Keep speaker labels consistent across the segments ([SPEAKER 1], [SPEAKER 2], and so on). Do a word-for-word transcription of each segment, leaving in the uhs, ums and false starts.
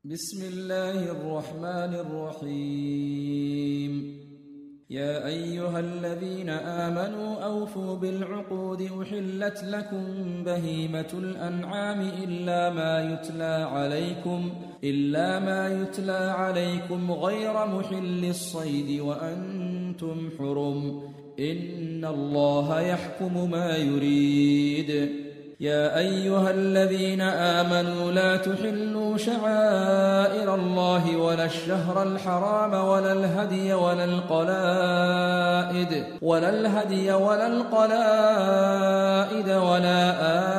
[SPEAKER 1] بسم الله الرحمن الرحيم. يا أيها الذين آمنوا أوفوا بالعقود أحلت لكم بهيمة الأنعام إلا ما يتلى عليكم إلا ما يتلى عليكم غير محل الصيد وأنتم حرم إن الله يحكم ما يريد. يا أيها الذين آمنوا لا تحلوا شعائر الله ولا الشهر الحرام ولا الهدي ولا القلائد ولا الهدي ولا القلائد ولا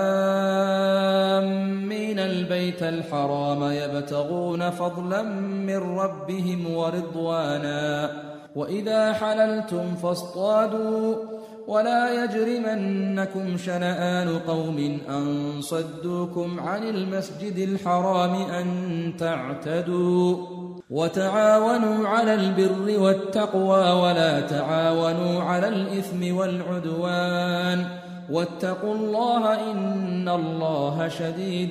[SPEAKER 1] آمين البيت الحرام يبتغون فضلا من ربهم ورضوانا وإذا حللتم فاصطادوا ولا يجرمنكم شنآن قوم أن صدوكم عن المسجد الحرام أن تعتدوا وتعاونوا على البر والتقوى ولا تعاونوا على الإثم والعدوان واتقوا الله إن الله شديد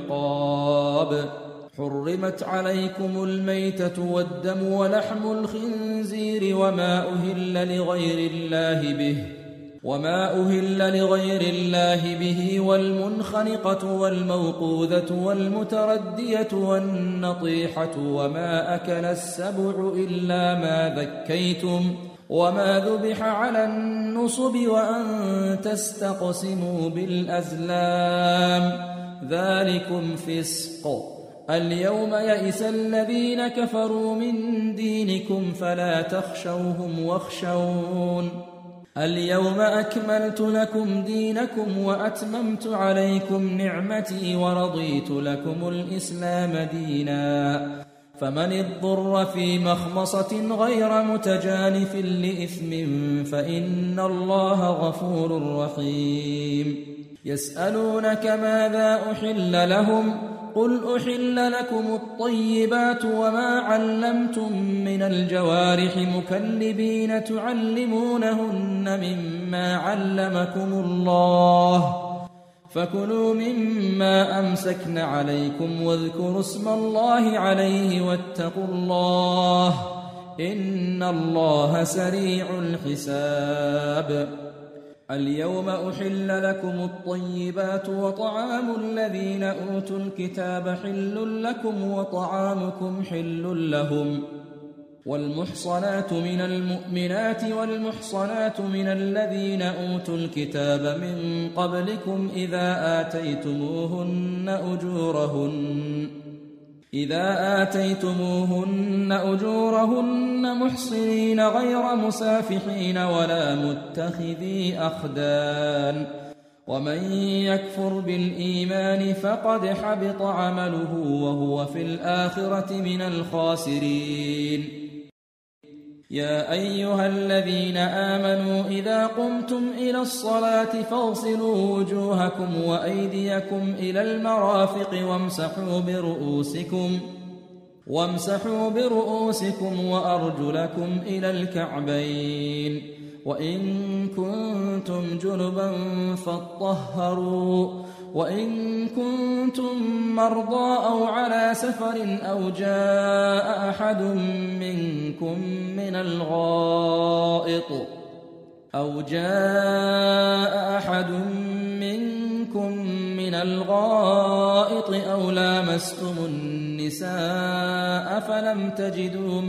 [SPEAKER 1] العقاب. حرمت عليكم الميتة والدم ولحم الخنزير وما أهل لغير الله به وما أهل لغير الله به والمنخنقة والموقوذة والمتردية والنطيحة وما أكل السبع إلا ما ذكيتم وما ذبح على النصب وأن تستقسموا بالأزلام ذلكم فسق. اليوم يئس الذين كفروا من دينكم فلا تخشوهم واخشون اليوم أكملت لكم دينكم وأتممت عليكم نعمتي ورضيت لكم الإسلام دينا فمن اضطر في مخمصة غير متجانف لإثم فإن الله غفور رحيم. يسألونك ماذا أحل لهم قل أحل لكم الطيبات وما علمتم من الجوارح مكلبين تعلمونهن مما علمكم الله فكلوا مما أمسكن عليكم واذكروا اسم الله عليه واتقوا الله إن الله سريع الحساب. اليوم أحل لكم الطيبات وطعام الذين أوتوا الكتاب حل لكم وطعامكم حل لهم والمحصنات من المؤمنات والمحصنات من الذين أوتوا الكتاب من قبلكم إذا آتيتموهن أجورهن إذا آتيتموهن أجورهن محصنين غير مسافحين ولا متخذي أخدان ومن يكفر بالإيمان فقد حبط عمله وهو في الآخرة من الخاسرين. يا أيها الذين آمنوا إذا قمتم إلى الصلاة فاغسلوا وجوهكم وأيديكم إلى المرافق وامسحوا برؤوسكم وامسحوا برؤوسكم وأرجلكم إلى الكعبين وإن كنتم جنبا فاطهروا وإن كنتم مرضى أو على سفر أو جاء أحد منكم من الغائط أو جاء أحد منكم من الغائط أو لامستم النساء فلم تجدوا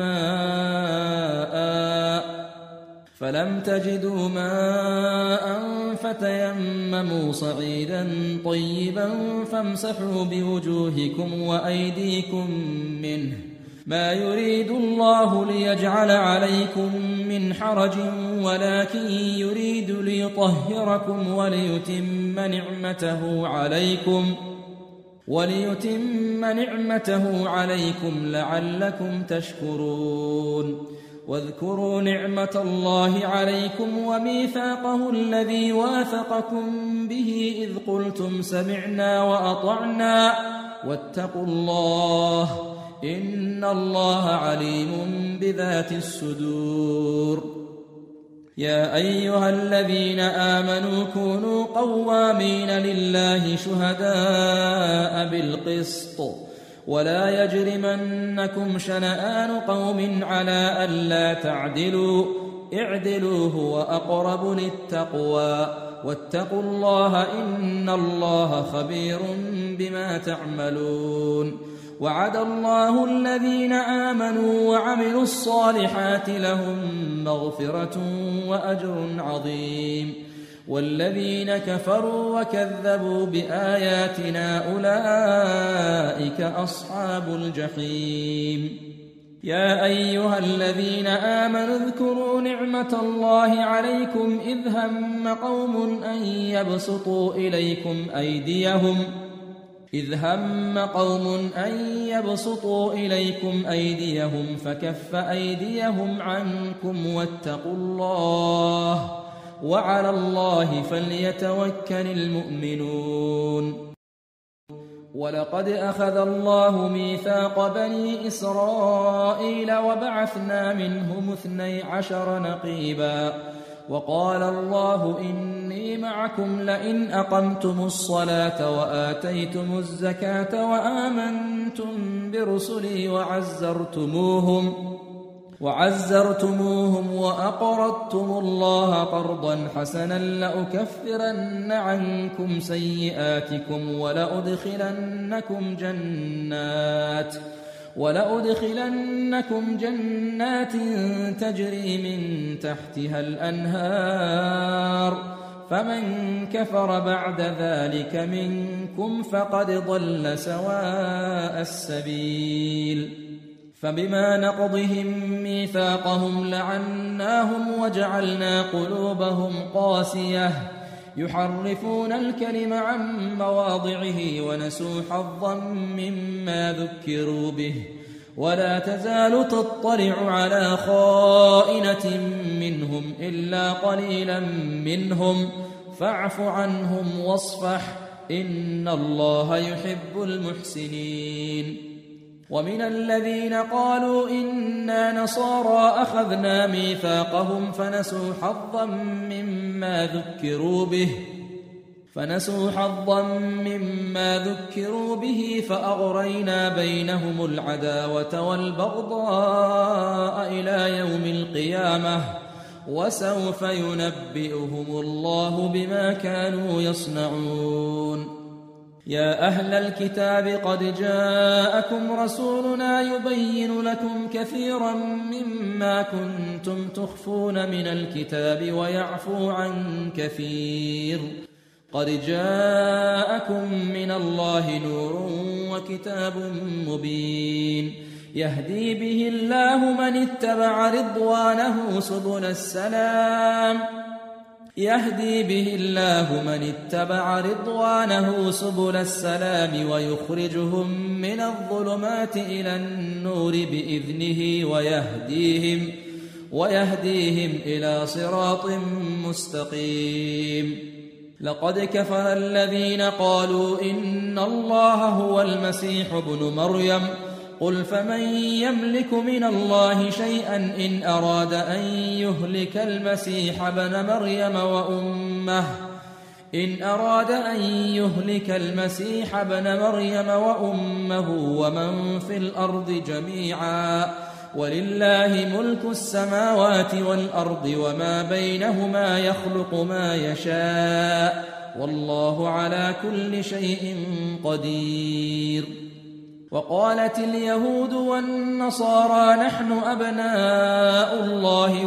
[SPEAKER 1] ماء فلم تجدوا ماء فتيمموا صعيدا طيبا فامسحوا بوجوهكم وأيديكم منه ما يريد الله ليجعل عليكم من حرج ولكن يريد ليطهركم وليتم نعمته عليكم وليتم نعمته عليكم لعلكم تشكرون. واذكروا نعمة الله عليكم وميثاقه الذي واثقكم به إذ قلتم سمعنا وأطعنا واتقوا الله إن الله عليم بذات الصدور. يا أيها الذين آمنوا كونوا قوامين لله شهداء بالقسط ولا يجرمنكم شنآن قوم على ألا تعدلوا اعدلوا هو أقرب للتقوى واتقوا الله إن الله خبير بما تعملون وعد الله الذين آمنوا وعملوا الصالحات لهم مغفرة وأجر عظيم والذين كفروا وكذبوا بآياتنا أولئك أصحاب الجحيم يا أيها الذين آمنوا اذكروا نعمة الله عليكم إذ هم قوم أن يبسطوا إليكم أيديهم إذ هم قوم أن يبسطوا إليكم أيديهم فكف أيديهم عنكم واتقوا الله وعلى الله فليتوكل المؤمنون ولقد أخذ الله ميثاق بني إسرائيل وبعثنا منهم اثني عشر نقيبا وقال الله إني معكم لئن أقمتم الصلاة وآتيتم الزكاة وآمنتم برسلي وعزرتموهم وعزرتموهم وأقرضتم الله قرضا حسنا لأكفرن عنكم سيئاتكم ولأدخلنكم جنات ولأدخلنكم جنات تجري من تحتها الأنهار فمن كفر بعد ذلك منكم فقد ضل سواء السبيل فبما نقضهم ميثاقهم لعناهم وجعلنا قلوبهم قاسية يحرفون الكلم عن مواضعه ونسوا حظا مما ذكروا به ولا تزال تطلع على خائنة منهم إلا قليلا منهم فاعف عنهم واصفح إن الله يحب المحسنين ومن الذين قالوا إنا نصارى أخذنا ميثاقهم فنسوا حظا مما ذكروا به فنسوا حظا مما ذكروا به فأغرينا بينهم العداوة والبغضاء إلى يوم القيامة وسوف ينبئهم الله بما كانوا يصنعون يا أهل الكتاب قد جاءكم رسولنا يبين لكم كثيرا مما كنتم تخفون من الكتاب ويعفو عن كثير قد جاءكم من الله نور وكتاب مبين يهدي به الله من اتبع رضوانه سبل السلام يهدي به الله من اتبع رضوانه سبل السلام ويخرجهم من الظلمات إلى النور بإذنه ويهديهم ويهديهم إلى صراط مستقيم لقد كفر الذين قالوا إن الله هو المسيح ابن مريم قل فمن يملك من الله شيئا إن أراد أن يهلك المسيح ابن مريم وأمه إن أراد أن يهلك المسيح ابن مريم وأمه ومن في الأرض جميعا ولله ملك السماوات والأرض وما بينهما يخلق ما يشاء والله على كل شيء قدير وقالت اليهود والنصارى نحن أبناء الله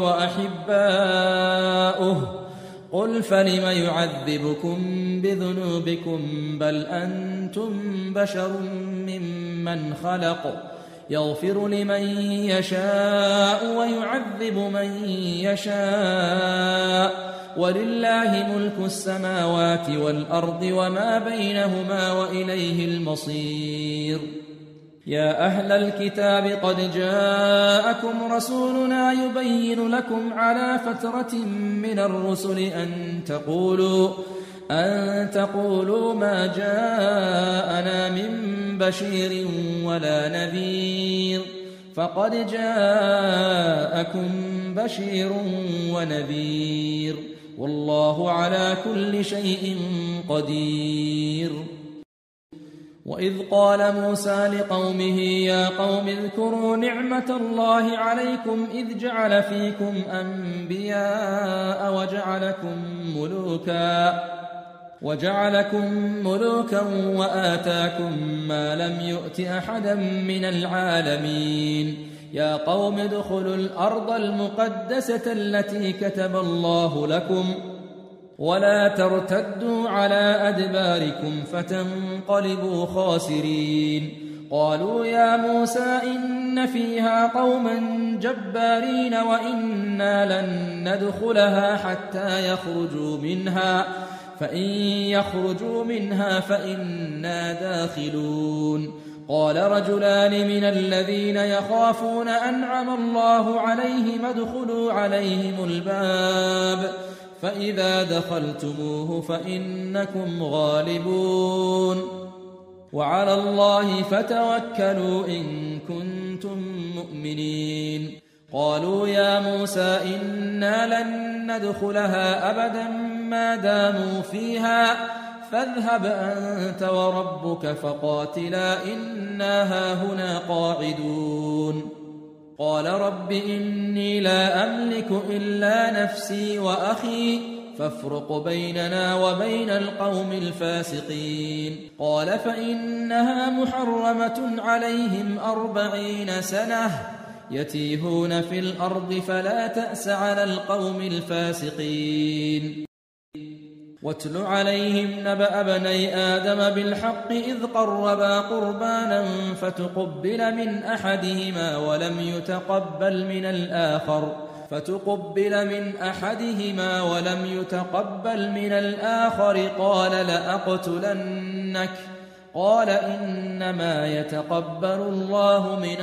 [SPEAKER 1] وأحباؤه قل فلم يعذبكم بذنوبكم بل أنتم بشر ممن خلق يغفر لمن يشاء ويعذب من يشاء ولله ملك السماوات والأرض وما بينهما وإليه المصير يا أهل الكتاب قد جاءكم رسولنا يبين لكم على فترة من الرسل أن تقولوا أن تقولوا ما جاءنا من بشير ولا نذير فقد جاءكم بشير ونذير والله على كل شيء قدير وإذ قال موسى لقومه يا قوم اذكروا نعمة الله عليكم إذ جعل فيكم أنبياء وجعلكم ملوكا وجعلكم ملوكا وآتاكم ما لم يؤت أحدا من العالمين يا قوم ادخلوا الأرض المقدسة التي كتب الله لكم ولا ترتدوا على أدباركم فتنقلبوا خاسرين قالوا يا موسى إن فيها قوما جبارين وإنا لن ندخلها حتى يخرجوا منها فإن يخرجوا منها فإنا داخلون قال رجلان من الذين يخافون أنعم الله عليهم ادخلوا عليهم الباب فإذا دخلتموه فإنكم غالبون وعلى الله فتوكلوا إن كنتم مؤمنين قالوا يا موسى إنا لن ندخلها أبدا ما داموا فيها فاذهب أنت وربك فقاتلا إنا هاهنا قاعدون قال رب إني لا أملك إلا نفسي وأخي فافرق بيننا وبين القوم الفاسقين قال فإنها محرمة عليهم أربعين سنة يتيهون في الأرض فلا تأس على القوم الفاسقين واتل عليهم نبأ بني آدم بالحق إذ قربا قربانا فتقبل من أحدهما ولم يتقبل من الآخر فتقبل من أحدهما ولم يتقبل من الآخر قال لأقتلنك قال إنما يتقبل الله من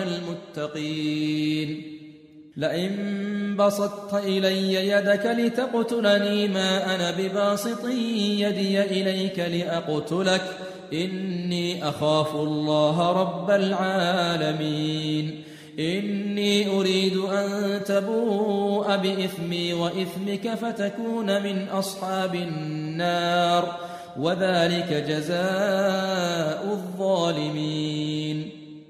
[SPEAKER 1] المتقين لئن بسطت إلي يدك لتقتلني ما أنا بباسط يدي إليك لأقتلك إني أخاف الله رب العالمين إني أريد أن تبوء بإثمي وإثمك فتكون من أصحاب النار وذلك جزاء الظالمين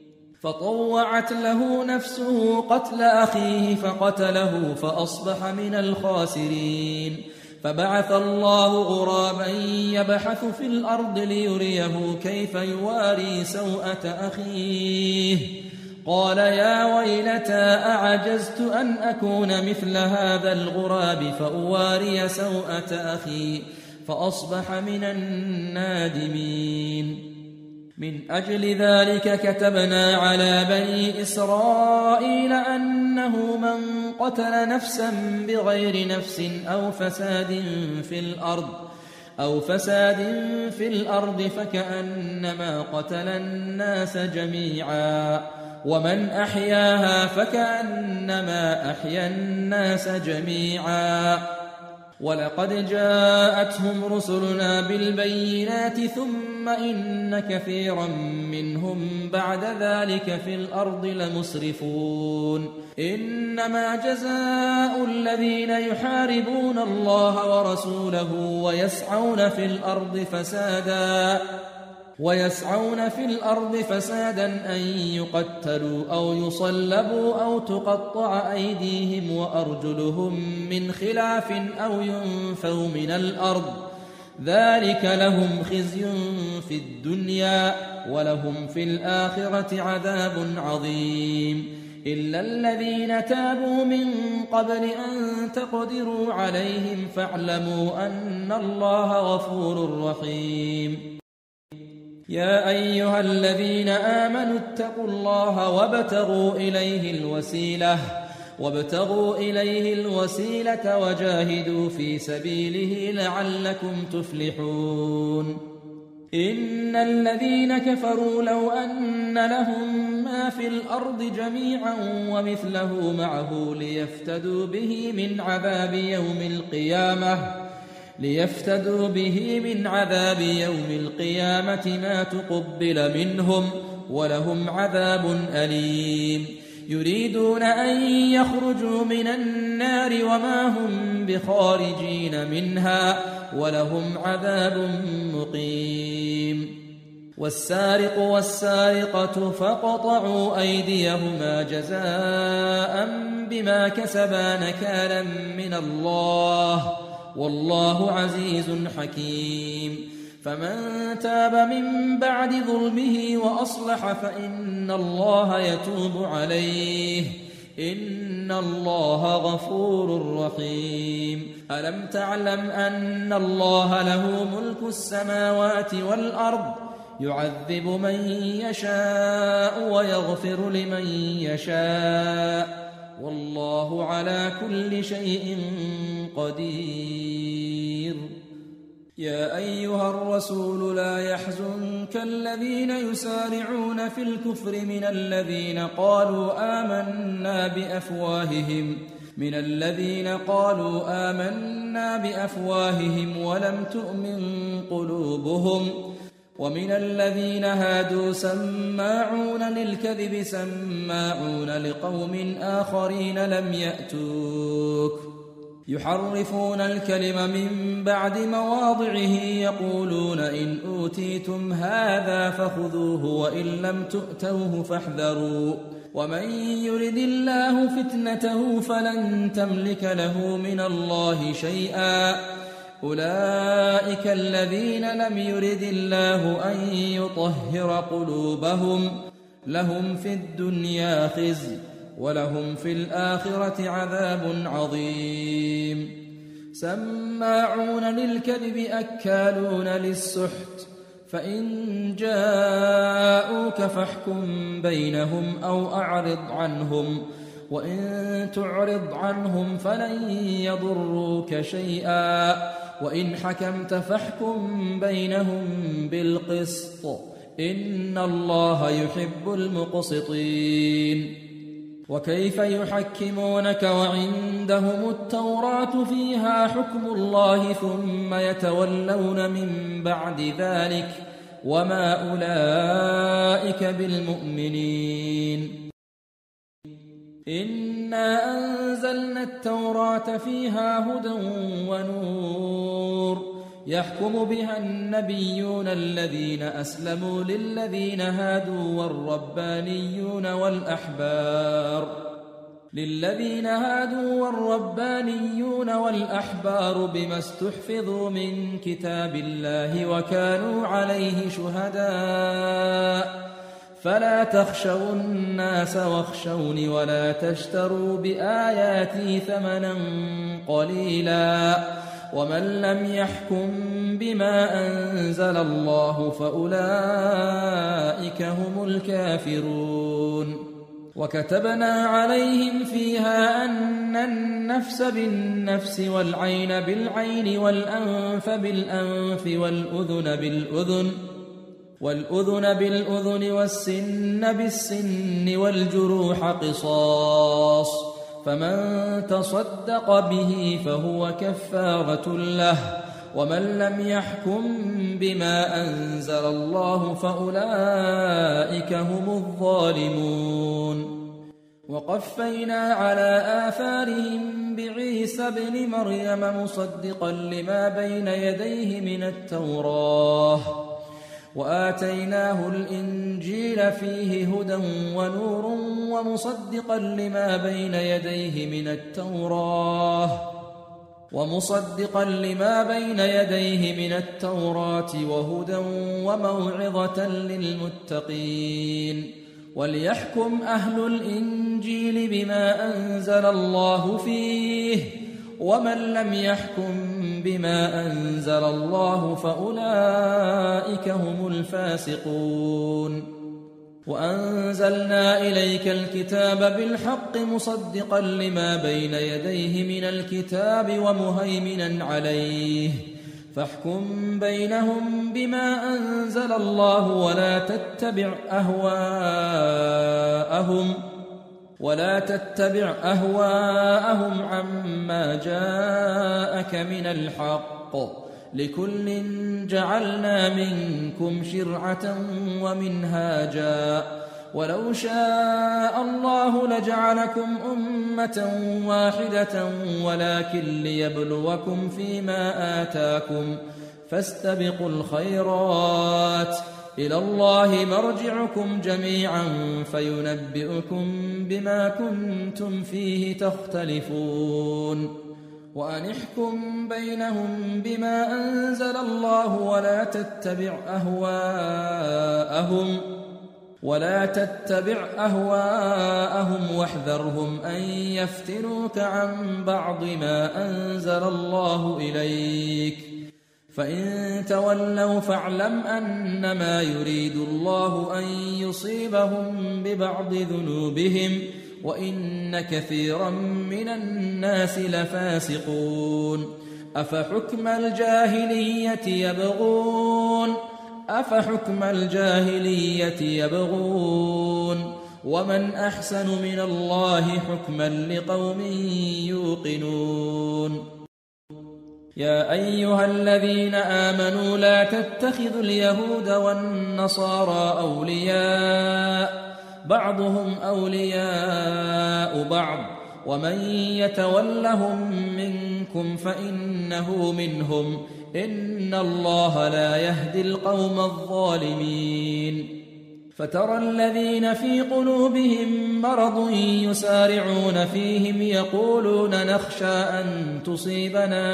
[SPEAKER 1] فطوعت له نفسه قتل أخيه فقتله فأصبح من الخاسرين فبعث الله غرابا يبحث في الأرض ليريه كيف يواري سوءة أخيه قال يا ويلتى أعجزت أن أكون مثل هذا الغراب فأواري سوءة أخي فأصبح من النادمين من أجل ذلك كتبنا على بني إسرائيل أنه من قتل نفسا بغير نفس أو فساد في الأرض أو فساد في الأرض فكأنما قتل الناس جميعا ومن أحياها فكأنما أحيا الناس جميعا ولقد جاءتهم رسلنا بالبينات ثم إن كثيرا منهم بعد ذلك في الأرض لمسرفون إنما جزاء الذين يحاربون الله ورسوله ويسعون في الأرض فسادا ويسعون في الأرض فسادا أن يقتلوا أو يصلبوا أو تقطع أيديهم وأرجلهم من خلاف أو ينفوا من الأرض ذلك لهم خزي في الدنيا ولهم في الآخرة عذاب عظيم إلا الذين تابوا من قبل أن تقدروا عليهم فاعلموا أن الله غفور رحيم يا أيها الذين آمنوا اتقوا الله وابتغوا إليه الوسيلة وابتغوا إليه الوسيلة وجاهدوا في سبيله لعلكم تفلحون إن الذين كفروا لو أن لهم ما في الأرض جميعا ومثله معه ليفتدوا به من عذاب يوم القيامة ليفتدوا به من عذاب يوم القيامة ما تقبل منهم ولهم عذاب أليم يريدون أن يخرجوا من النار وما هم بخارجين منها ولهم عذاب مقيم والسارق والسارقة فاقطعوا أيديهما جزاء بما كسبا نكالا من الله والله عزيز حكيم فمن تاب من بعد ظلمه وأصلح فإن الله يتوب عليه إن الله غفور رحيم ألم تعلم أن الله له ملك السماوات والأرض يعذب من يشاء ويغفر لمن يشاء والله على كل شيء قدير يا أيها الرسول لا يحزنك الذين يسارعون في الكفر من الذين قالوا آمنا بأفواههم من الذين قالوا آمنا بأفواههم ولم تؤمن قلوبهم ومن الذين هادوا سماعون للكذب سماعون لقوم آخرين لم يأتوك يحرفون الكلم من بعد مواضعه يقولون إن أوتيتم هذا فخذوه وإن لم تؤتوه فاحذروا ومن يرد الله فتنته فلن تملك له من الله شيئا أولئك الذين لم يرد الله أن يطهر قلوبهم لهم في الدنيا خزي ولهم في الآخرة عذاب عظيم سماعون للكذب أكالون للسحت فإن جاءوك فاحكم بينهم أو أعرض عنهم وإن تعرض عنهم فلن يضروك شيئا وإن حكمت فاحكم بينهم بالقسط إن الله يحب المقسطين وكيف يحكمونك وعندهم التوراة فيها حكم الله ثم يتولون من بعد ذلك وما أولئك بالمؤمنين إنا أنزلنا التوراة فيها هدى ونور يحكم بها النبيون الذين أسلموا للذين هادوا والربانيون والأحبار للذين هادوا والربانيون والأحبار بما استحفظوا من كتاب الله وكانوا عليه شهداء فلا تخشوا الناس واخشوني ولا تشتروا بآياتي ثمنا قليلا ومن لم يحكم بما أنزل الله فأولئك هم الكافرون وكتبنا عليهم فيها أن النفس بالنفس والعين بالعين والأنف بالأنف والأذن بالأذن والأذن بالأذن والسن بالسن والجروح قصاص فمن تصدق به فهو كفارة له ومن لم يحكم بما أنزل الله فأولئك هم الظالمون وقفينا على آثارهم بعيسى ابن مريم مصدقا لما بين يديه من التوراة وآتيناه الإنجيل فيه هدى ونور ومصدقا لما بين يديه من التوراة ومصدقا لما بين يديه من التوراة وهدى وموعظة للمتقين وليحكم أهل الإنجيل بما أنزل الله فيه ومن لم يحكم بما أنزل الله فأولئك هم الفاسقون وأنزلنا إليك الكتاب بالحق مصدقا لما بين يديه من الكتاب ومهيمنا عليه فاحكم بينهم بما أنزل الله ولا تتبع أهواءهم ولا تتبع أهواءهم عما جاءك من الحق لكل جعلنا منكم شرعة ومنهاجا ولو شاء الله لجعلكم أمة واحدة ولكن ليبلوكم فيما آتاكم فاستبقوا الخيرات إلى الله مرجعكم جميعا فينبئكم بما كنتم فيه تختلفون وأن احكم بينهم بما أنزل الله ولا تتبع أهواءهم ولا تتبع أهواءهم واحذرهم أن يفتنوك عن بعض ما أنزل الله إليك فإن تولوا فاعلم أنما يريد الله أن يصيبهم ببعض ذنوبهم وإن كثيرا من الناس لفاسقون أفحكم الجاهلية يبغون أفحكم الجاهلية يبغون ومن أحسن من الله حكما لقوم يوقنون يا أيها الذين آمنوا لا تتخذوا اليهود والنصارى أولياء بعضهم أولياء بعض ومن يتولهم منكم فإنه منهم إن الله لا يهدي القوم الظالمين فترى الذين في قلوبهم مرض يسارعون فيهم يقولون نخشى أن تصيبنا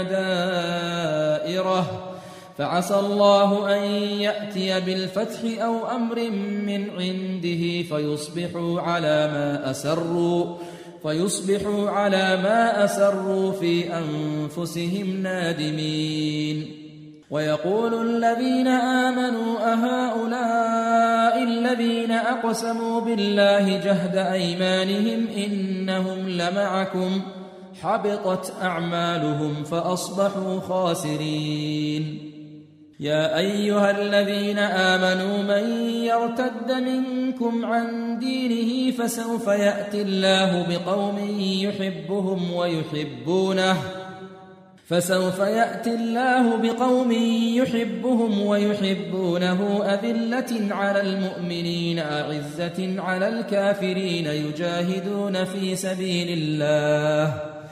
[SPEAKER 1] دائرة فعسى الله أن يأتي بالفتح أو أمر من عنده فيصبحوا على ما أسروا فيصبحوا على ما أسروا في أنفسهم نادمين ويقول الذين آمنوا أهؤلاء الذين أقسموا بالله جهد أيمانهم إنهم لمعكم حبطت أعمالهم فأصبحوا خاسرين يا أيها الذين آمنوا من يرتد منكم عن دينه فسوف يأتي الله بقوم يحبهم ويحبونه فسوف يأتي الله بقوم يحبهم ويحبونه أذلة على المؤمنين أعزة على الكافرين يجاهدون في سبيل الله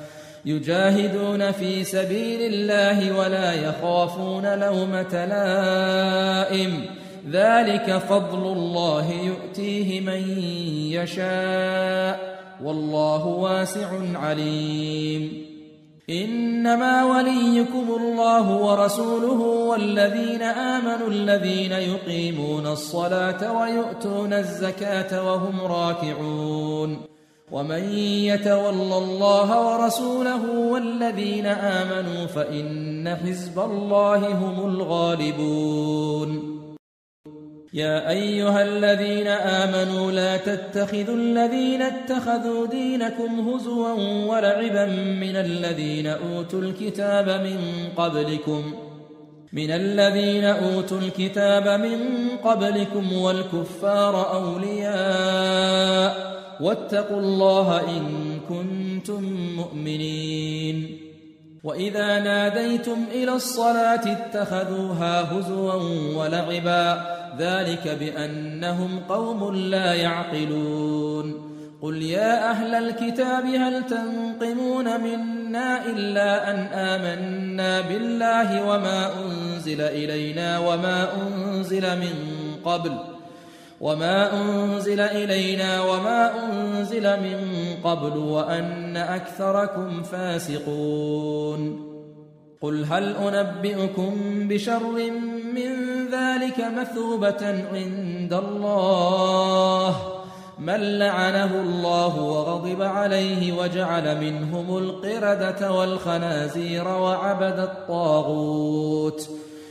[SPEAKER 1] يجاهدون في سبيل الله ولا يخافون لومة لائم ذلك فضل الله يؤتيه من يشاء والله واسع عليم إنما وليكم الله ورسوله والذين آمنوا الذين يقيمون الصلاة ويؤتون الزكاة وهم راكعون ومن يتول الله ورسوله والذين آمنوا فإن حزب الله هم الغالبون يا أيها الذين آمنوا لا تتخذوا الذين اتخذوا دينكم هزوا ولعبا من الذين أوتوا الكتاب من قبلكم من الذين أوتوا الكتاب من قبلكم والكفار أولياء واتقوا الله إن كنتم مؤمنين وإذا ناديتم إلى الصلاة اتخذوها هزوا ولعبا ذلك بأنهم قوم لا يعقلون قل يا أهل الكتاب هل تنقمون منا إلا أن آمنا بالله وما أنزل إلينا وما أنزل من قبل وما أنزل إلينا وما أنزل من قبل وأن أكثركم فاسقون قل هل أنبئكم بشر من ذلك مثوبة عند الله من لعنه الله وغضب عليه وجعل منهم القردة والخنازير وعبد الطاغوت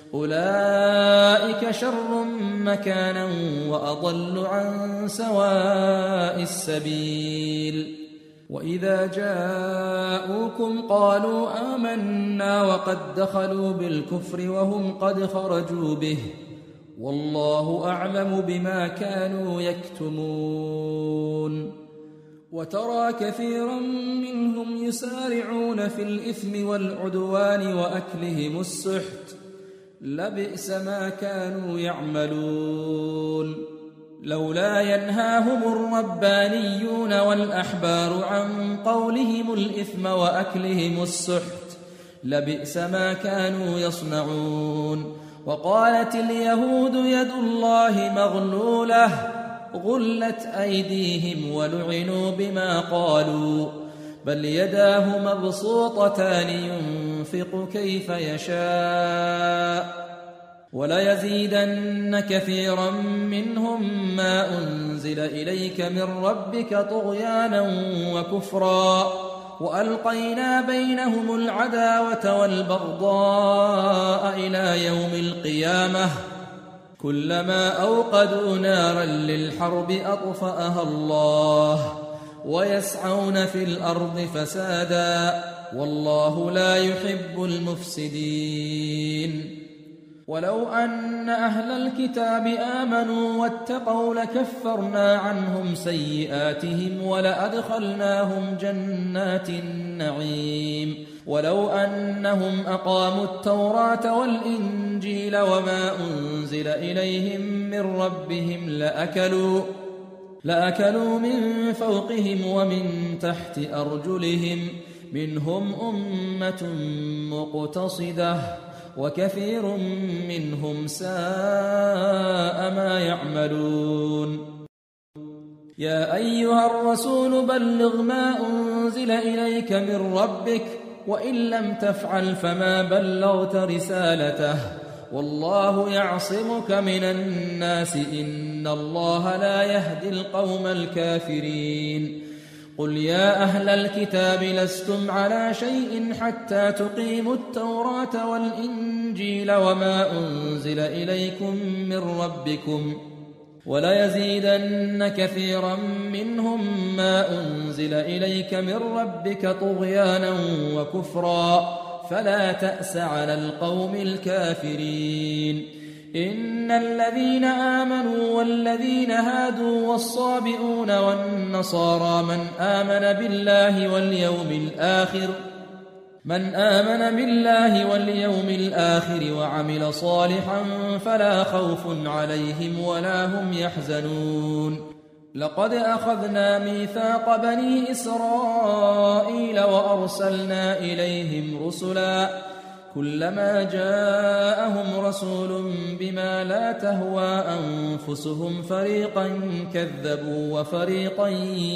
[SPEAKER 1] أولئك شر مكانا وأضل عن سواء السبيل وإذا جاءوكم قالوا آمنا وقد دخلوا بالكفر وهم قد خرجوا به والله أعلم بما كانوا يكتمون وترى كثيرا منهم يسارعون في الإثم والعدوان وأكلهم السحت لبئس ما كانوا يعملون لولا ينهاهم الربانيون والأحبار عن قولهم الإثم وأكلهم السحت لبئس ما كانوا يصنعون وقالت اليهود يد الله مغلولة غلت أيديهم ولعنوا بما قالوا بل يداه مبسوطتان ينفق كيف يشاء وليزيدن كثيرا منهم ما أنزل إليك من ربك طغيانا وكفرا وألقينا بينهم العداوة والبغضاء إلى يوم القيامة كلما أوقدوا نارا للحرب أطفأها الله ويسعون في الأرض فسادا والله لا يحب المفسدين ولو أن أهل الكتاب آمنوا واتقوا لكفرنا عنهم سيئاتهم ولأدخلناهم جنات النعيم ولو أنهم أقاموا التوراة والإنجيل وما أنزل إليهم من ربهم لأكلوا لأكلوا من فوقهم ومن تحت أرجلهم منهم أمة مقتصدة وكثير منهم ساء ما يعملون يا أيها الرسول بلغ ما أنزل إليك من ربك وإن لم تفعل فما بلغت رسالته والله يعصمك من الناس إن الله لا يهدي القوم الكافرين قل يا أهل الكتاب لستم على شيء حتى تقيموا التوراة والإنجيل وما أنزل إليكم من ربكم وليزيدن كثيرا منهم ما أنزل إليك من ربك طغيانا وكفرا فلا تأس على القوم الكافرين إن الذين آمنوا والذين هادوا والصابئون والنصارى من آمن بالله واليوم الآخر من آمن بالله واليوم الآخر وعمل صالحا فلا خوف عليهم ولا هم يحزنون لقد أخذنا ميثاق بني إسرائيل وأرسلنا إليهم رسلا كلما جاءهم رسول بما لا تهوى أنفسهم فريقا كذبوا وفريقا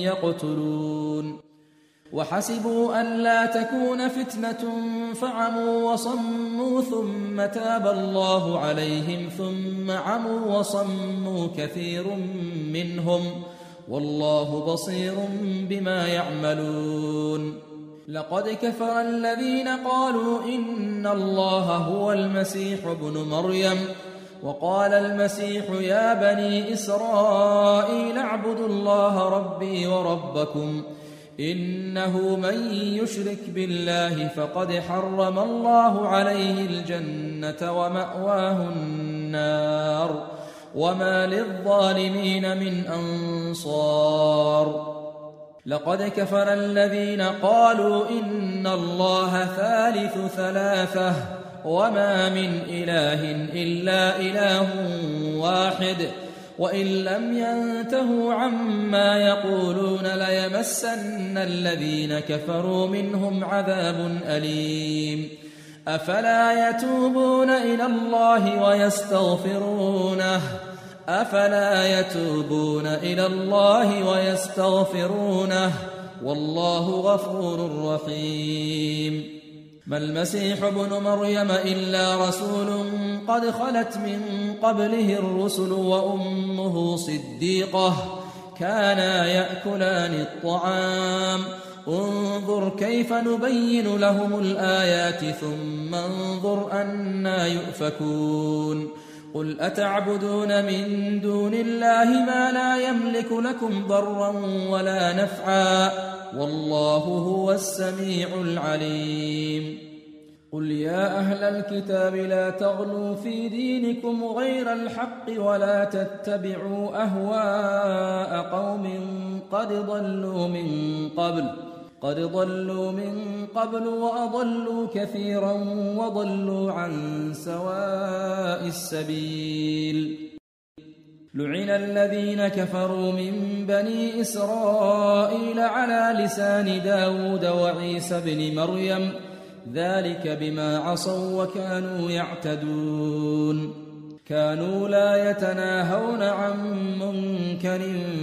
[SPEAKER 1] يقتلون وحسبوا أن لا تكون فتنة فعموا وصموا ثم تاب الله عليهم ثم عموا وصموا كثير منهم والله بصير بما يعملون لقد كفر الذين قالوا إن الله هو المسيح ابن مريم وقال المسيح يا بني إسرائيل اعبدوا الله ربي وربكم إنه من يشرك بالله فقد حرم الله عليه الجنة ومأواه النار وما للظالمين من أنصار لقد كفر الذين قالوا إن الله ثالث ثلاثة وما من إله إلا إله واحد وإن لم ينتهوا عما يقولون ليمسن الذين كفروا منهم عذاب أليم أفلا يتوبون إلى الله ويستغفرونه أفلا يتوبون إلى الله ويستغفرونه والله غفور رحيم ما المسيح ابن مريم إلا رسول قد خلت من قبله الرسل وأمه صديقة كانا يأكلان الطعام انظر كيف نبين لهم الآيات ثم انظر أنى يؤفكون قل أتعبدون من دون الله ما لا يملك لكم ضرا ولا نفعا والله هو السميع العليم قل يا أهل الكتاب لا تغلوا في دينكم غير الحق ولا تتبعوا أهواء قوم قد ضلوا من قبل قد ضلوا من قبل وأضلوا كثيرا وضلوا عن سواء السبيل لعن الذين كفروا من بني إسرائيل على لسان داود وعيسى بن مريم ذلك بما عصوا وكانوا يعتدون كانوا لا يتناهون عن منكر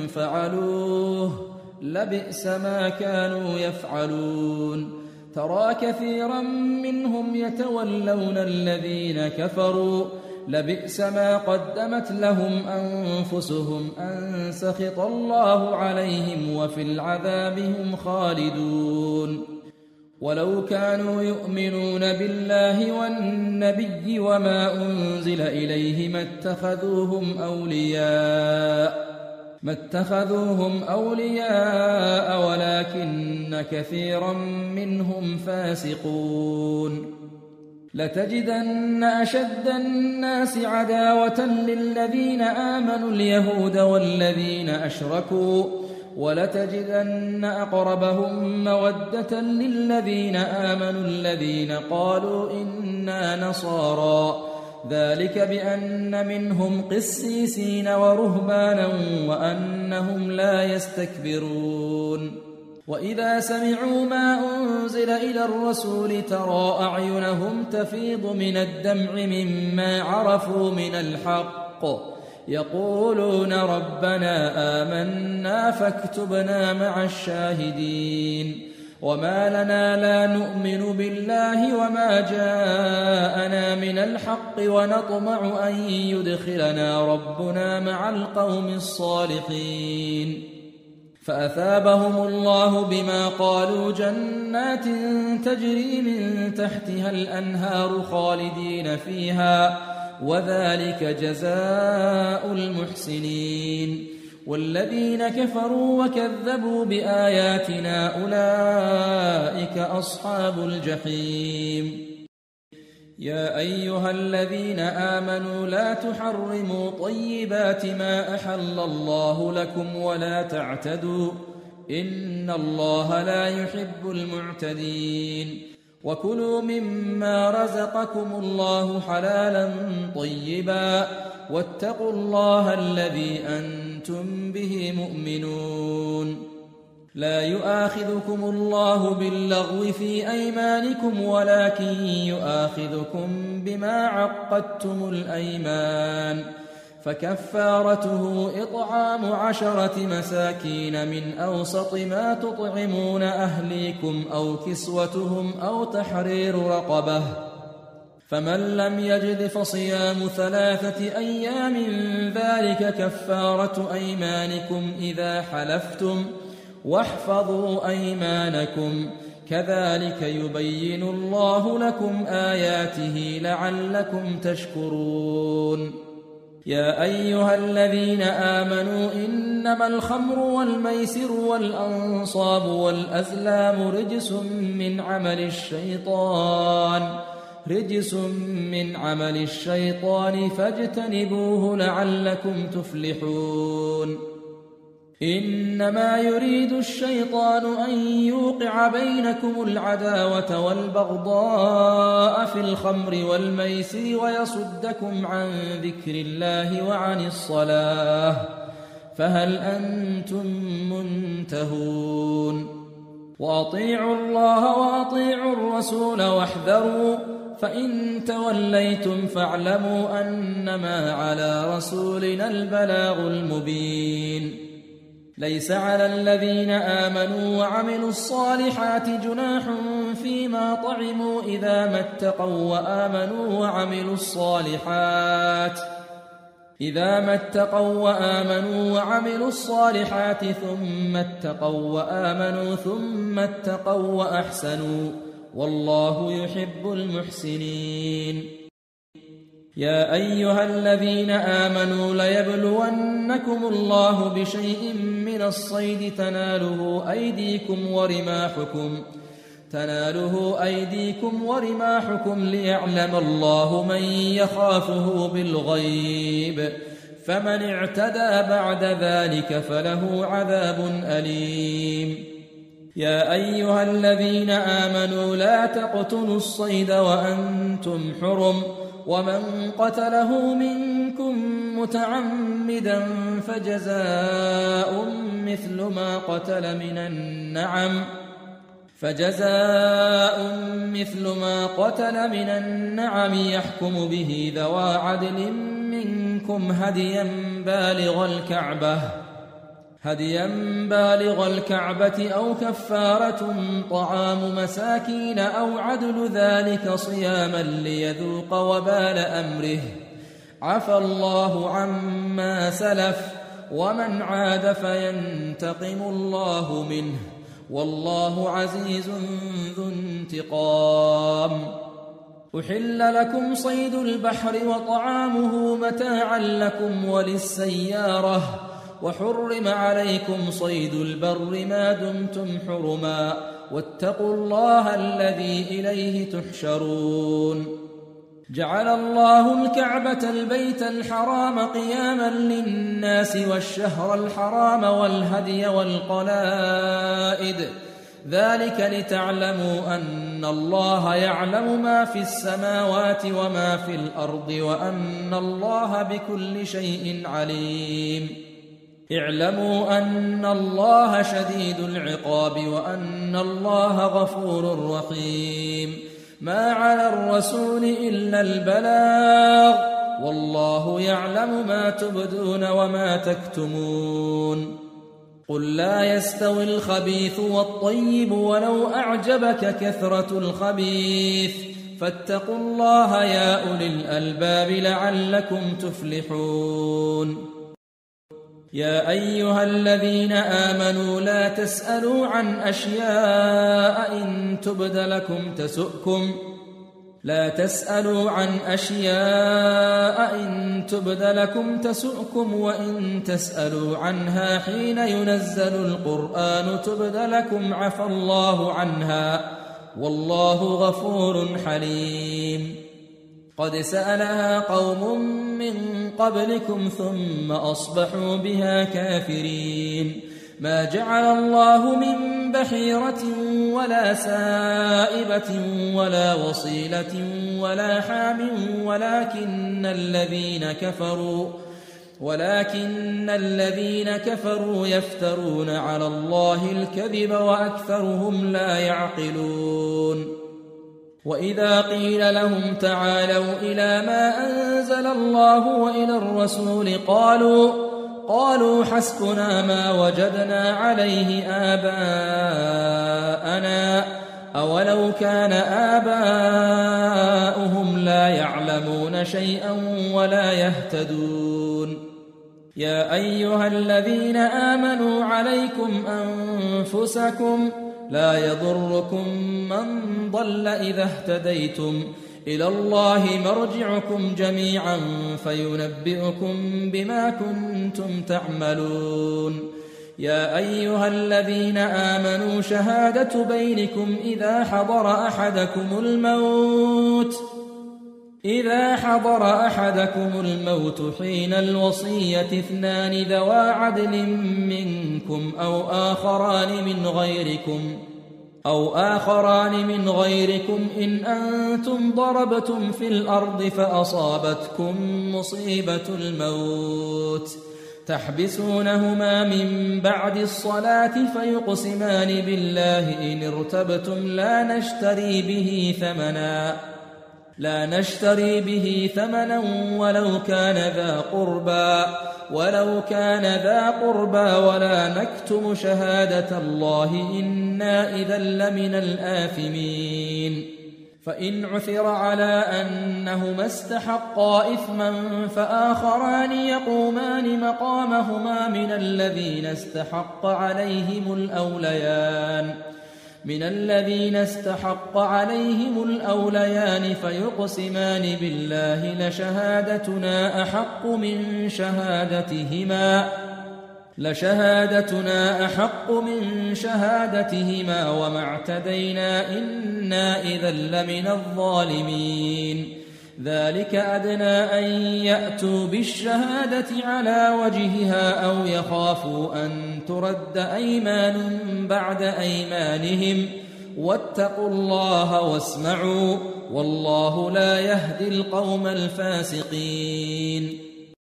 [SPEAKER 1] فعلوه لبئس ما كانوا يفعلون ترى كثيرا منهم يتولون الذين كفروا لبئس ما قدمت لهم أنفسهم أن سخط الله عليهم وفي العذاب هم خالدون ولو كانوا يؤمنون بالله والنبي وما أنزل إليه ما اتخذوهم أولياء ما اتخذوهم أولياء ولكن كثيرا منهم فاسقون لتجدن أشد الناس عداوة للذين آمنوا اليهود والذين أشركوا ولتجدن أقربهم مودة للذين آمنوا الذين قالوا إنا نصارى ذلك بأن منهم قسيسين ورهبانا وأنهم لا يستكبرون وإذا سمعوا ما أنزل إلى الرسول ترى أعينهم تفيض من الدمع مما عرفوا من الحق يقولون ربنا آمنا فاكتبنا مع الشاهدين وما لنا لا نؤمن بالله وما جاءنا من الحق ونطمع أن يدخلنا ربنا مع القوم الصالحين فأثابهم الله بما قالوا جنات تجري من تحتها الأنهار خالدين فيها وذلك جزاء المحسنين والذين كفروا وكذبوا بآياتنا أولئك أصحاب الجحيم يا أيها الذين آمنوا لا تحرموا طيبات ما أحل الله لكم ولا تعتدوا إن الله لا يحب المعتدين وكلوا مما رزقكم الله حلالا طيبا واتقوا الله الذي أنتم به مؤمنون لا يؤاخذكم الله باللغو في أيمانكم ولكن يؤاخذكم بما عقدتم الأيمان فكفارته إطعام عشرة مساكين من أوسط ما تطعمون أهليكم أو كسوتهم أو تحرير رقبة فمن لم يجد فصيام ثلاثة أيام ذلك كفارة أيمانكم إذا حلفتم واحفظوا أيمانكم كذلك يبين الله لكم آياته لعلكم تشكرون يا أيها الذين آمنوا إنما الخمر والميسر والأنصاب والأزلام رجس من عمل الشيطان رجس من عمل الشيطان فاجتنبوه لعلكم تفلحون إنما يريد الشيطان أن يوقع بينكم العداوة والبغضاء في الخمر والميسر ويصدكم عن ذكر الله وعن الصلاة فهل أنتم منتهون وأطيعوا الله وأطيعوا الرسول واحذروا فإن توليتم فاعلموا أنما على رسولنا البلاغ المبين ليس على الذين آمنوا وعملوا الصالحات جناح فيما طعموا إذا ما اتقوا وآمنوا وعملوا الصالحات إذا ما اتقوا وآمنوا وعملوا الصالحات ثم اتقوا وآمنوا ثم اتقوا وأحسنوا والله يحب المحسنين يا أيها الذين آمنوا ليبلونكم الله بشيء من الصيد تناله أيديكم ورماحكم تناله أيديكم ورماحكم ليعلم الله من يخافه بالغيب فمن اعتدى بعد ذلك فله عذاب أليم يا أيها الذين آمنوا لا تقتلوا الصيد وأنتم حرم ومن قتله منكم متعمدا فجزاء مثل ما قتل من النعم فجزاء مثل ما قتل من النعم يحكم به ذوى عدل منكم هديا بالغ الكعبة هديا بالغ الكعبة أو كفارة طعام مساكين أو عدل ذلك صياما ليذوق وبال أمره عفى الله عما سلف ومن عاد فينتقم الله منه والله عزيز ذو انتقام. أحل لكم صيد البحر وطعامه متاعا لكم وللسيارة وحرم عليكم صيد البر ما دمتم حرما واتقوا الله الذي إليه تحشرون. جعل الله الكعبة البيت الحرام قياما للناس والشهر الحرام والهدي والقلائد ذلك لتعلموا أن الله يعلم ما في السماوات وما في الأرض وأن الله بكل شيء عليم. اعلموا أن الله شديد العقاب وأن الله غفور رحيم. ما على الرسول إلا البلاغ والله يعلم ما تبدون وما تكتمون. قل لا يستوي الخبيث والطيب ولو أعجبك كثرة الخبيث فاتقوا الله يا أولي الألباب لعلكم تفلحون. يا أيها الذين آمنوا لا تسألوا عن أشياء إن تبد لكم تسؤكم لا تسألوا عن أشياء إن تبد لكم تسؤكم وإن تسألوا عنها حين ينزل القرآن تبد لكم عفى الله عنها والله غفور حليم. قد سألها قوم من قبلكم ثم أصبحوا بها كافرين. ما جعل الله من بحيرة ولا سائبة ولا وصيلة ولا حام ولكن الذين كفروا ولكن الذين كفروا يفترون على الله الكذب وأكثرهم لا يعقلون. وإذا قيل لهم تعالوا إلى ما أنزل الله وإلى الرسول قالوا قالوا حسبنا ما وجدنا عليه آباءنا أولو كان آباؤهم لا يعلمون شيئا ولا يهتدون. يا أيها الذين آمنوا عليكم أنفسكم لا يضركم من ضل إذا اهتديتم إلى الله مرجعكم جميعا فينبئكم بما كنتم تعملون. يا أيها الذين آمنوا شهادة بينكم إذا حضر أحدكم الموت إذا حضر أحدكم الموت حين الوصية اثنان ذوى عدل منكم أو آخران من غيركم أو آخران من غيركم إن أنتم ضربتم في الأرض فأصابتكم مصيبة الموت تحبسونهما من بعد الصلاة فيقسمان بالله إن ارتبتم لا نشتري به ثمنا لا نشتري به ثمنا ولو كان ذا قربى ولو كان ذا قربى ولا نكتم شهادة الله إنا إذا لمن الآثمين. فإن عثر على أنهما استحقا إثما فآخران يقومان مقامهما من الذين استحق عليهم الأوليان من الذين استحق عليهم الأوليان فيقسمان بالله لشهادتنا أحق من شهادتهما لشهادتنا أحق من شهادتهما وما اعتدينا إنا إذا لمن الظالمين. ذلك أدنى أن يأتوا بالشهادة على وجهها أو يخافوا أن ترد أيمان بعد أيمانهم واتقوا الله واسمعوا والله لا يهدي القوم الفاسقين.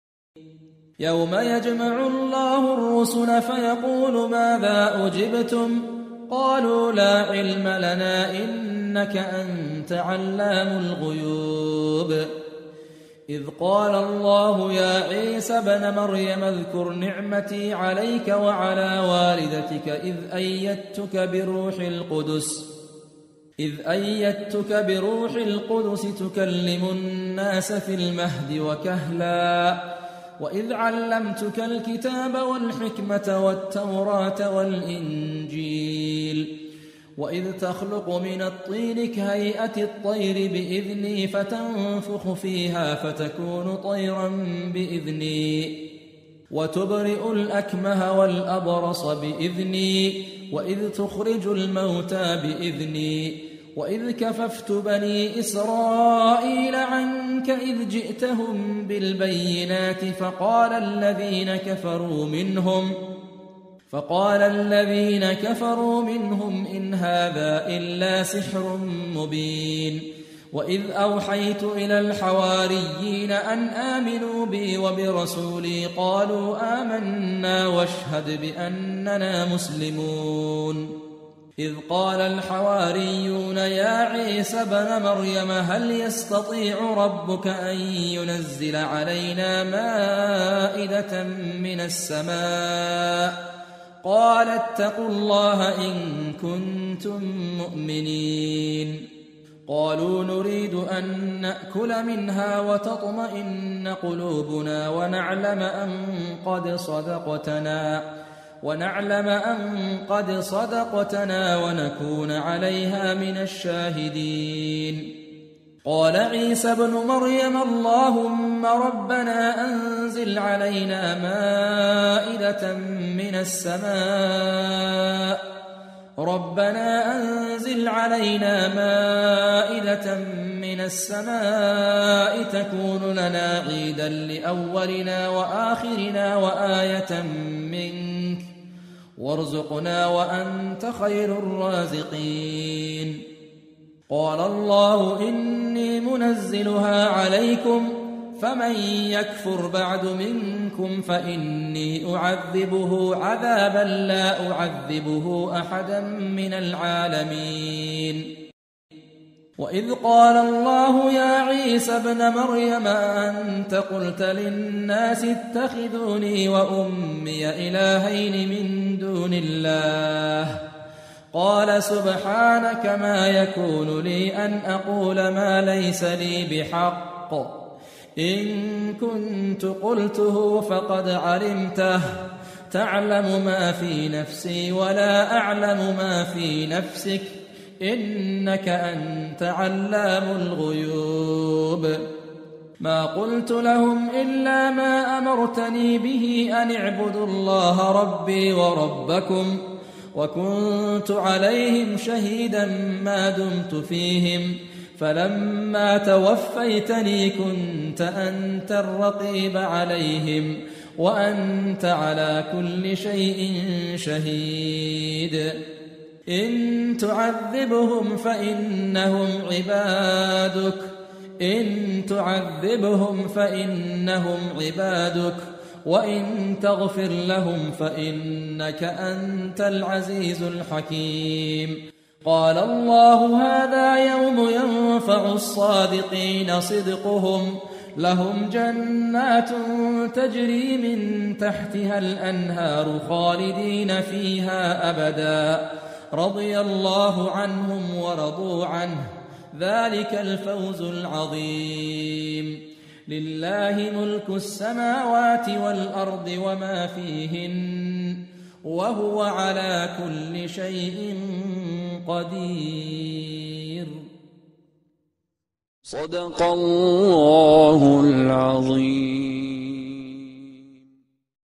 [SPEAKER 1] يوم يجمع الله الرسل فيقول ماذا أجبتم قالوا لا علم لنا إنك أنت علام الغيوب. إذ قال الله يا عيسى ابن مريم اذكر نعمتي عليك وعلى والدتك إذ أيدتك بروح القدس إذ أيدتك بروح القدس تكلم الناس في المهد وكهلا وإذ علمتك الكتاب والحكمة والتوراة والإنجيل وإذ تخلق من الطين كهيئة الطير بإذني فتنفخ فيها فتكون طيرا بإذني وتبرئ الأكمه والأبرص بإذني وإذ تخرج الموتى بإذني وإذ كففت بني إسرائيل عنك إذ جئتهم بالبينات فقال الذين كفروا منهم فقال الذين كفروا منهم إن هذا إلا سحر مبين. وإذ أوحيت إلى الحواريين أن آمنوا بي وبرسولي قالوا آمنا واشهد بأننا مسلمون. إذ قال الحواريون يا عيسى ابن مريم هل يستطيع ربك أن ينزل علينا مائدة من السماء قال اتقوا الله إن كنتم مؤمنين. قالوا نريد أن نأكل منها وتطمئن قلوبنا ونعلم أن قد صدقتنا ونعلم أن قد صدقتنا ونكون عليها من الشاهدين. قال عيسى ابن مريم اللهم ربنا أنزل علينا مائدة من السماء ربنا أنزل علينا مائدة من السماء تكون لنا عيدا لأولنا وآخرنا وآية منك وارزقنا وأنت خير الرازقين. قال الله إني منزلها عليكم فمن يكفر بعد منكم فإني أعذبه عذابا لا أعذبه أحدا من العالمين. وإذ قال الله يا عيسى ابن مريم أنت قلت للناس اتخذوني وأمي إلهين من دون الله قال سبحانك ما يكون لي أن أقول ما ليس لي بحق إن كنت قلته فقد علمته تعلم ما في نفسي ولا أعلم ما في نفسك إنك أنت علام الغيوب. ما قلت لهم إلا ما أمرتني به أن اعبدوا الله ربي وربكم وكنت عليهم شهيدا ما دمت فيهم فلما توفيتني كنت أنت الرقيب عليهم وأنت على كل شيء شهيد. إن تعذبهم فإنهم عبادك إن تعذبهم فإنهم عبادك وإن تغفر لهم فإنك أنت العزيز الحكيم. قال الله هذا يوم ينفع الصادقين صدقهم لهم جنات تجري من تحتها الأنهار خالدين فيها أبدا رضي الله عنهم ورضوا عنه ذلك الفوز العظيم. لله ملك السماوات والأرض وما فيهن وهو على كل شيء قدير.
[SPEAKER 2] صدق الله العظيم.